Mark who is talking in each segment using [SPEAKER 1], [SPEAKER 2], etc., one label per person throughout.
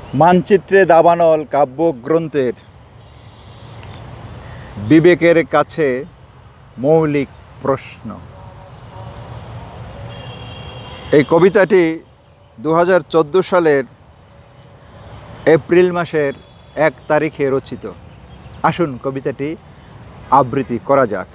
[SPEAKER 1] মানচিত্রে দাবানল কাব্যগ্রন্থের বিবেকের কাছে মৌলিক প্রশ্ন। এই কবিতাটি 2014 সালের এপ্রিল মাসের 1 তারিখে রচিত। আসুন কবিতাটি আবৃত্তি করা যাক।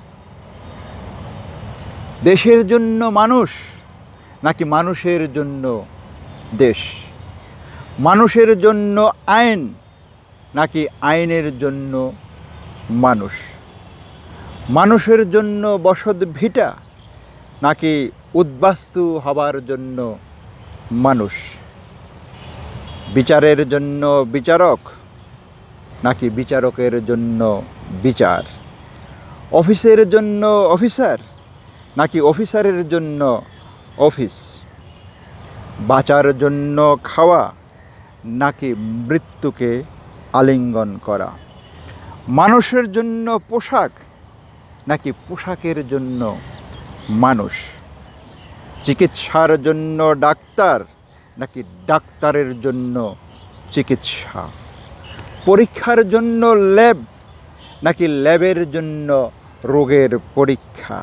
[SPEAKER 1] দেশের জন্য মানুষ নাকি মানুষের জন্য দেশ? মানুষের জন্য আইন নাকি আইনের জন্য মানুষ? মানুষের জন্য বসত ভিটা নাকি উদ্বাস্তু হবার জন্য মানুষ? বিচারের জন্য বিচারক নাকি বিচারকের জন্য বিচার? অফিসের জন্য অফিসার নাকি অফিসারের জন্য অফিস? বাঁচার জন্য খাওয়া নাকি মৃত্যুকে আলিঙ্গন করা? মানুষের জন্য পোশাক নাকি পোশাকের জন্য মানুষ? চিকিৎসার জন্য ডাক্তার নাকি ডাক্তারের জন্য চিকিৎসা? পরীক্ষার জন্য ল্যাব নাকি ল্যাবের জন্য রোগের পরীক্ষা?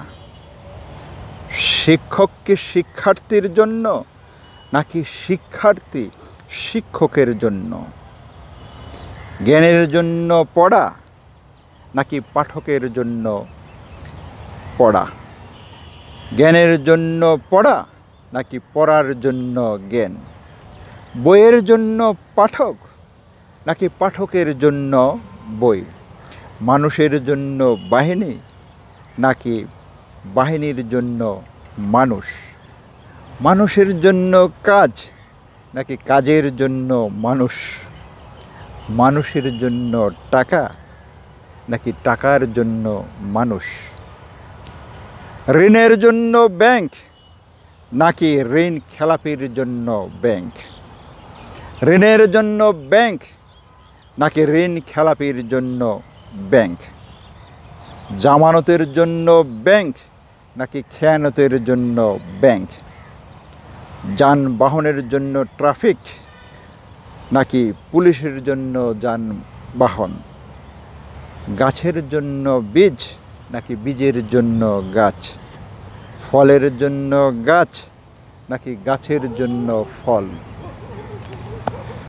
[SPEAKER 1] শিক্ষককে শিক্ষার্থীর জন্য নাকি শিক্ষার্থী শিক্ষকের জন্য? জ্ঞানের জন্য পড়া নাকি পাঠকের জন্য পড়া? জ্ঞানের জন্য পড়া নাকি পড়ার জন্য জ্ঞান? বইয়ের জন্য পাঠক নাকি পাঠকের জন্য বই? মানুষের জন্য বাহিনী নাকি বাহিনীর জন্য মানুষ? মানুষের জন্য কাজ নাকি কাজের জন্য মানুষ? মানুষের জন্য টাকা নাকি টাকার জন্য মানুষ? ঋণের জন্য ব্যাংক নাকি ঋণ খেলাপির জন্য ব্যাংক? ঋণের জন্য ব্যাংক নাকি ঋণ খেলাপির জন্য ব্যাংক? জামানতের জন্য ব্যাংক নাকি খেয়ানতের জন্য ব্যাংক? যানবাহনের জন্য ট্রাফিক নাকি পুলিশের জন্য যানবাহন? গাছের জন্য বীজ নাকি বীজের জন্য গাছ? ফলের জন্য গাছ নাকি গাছের জন্য ফল?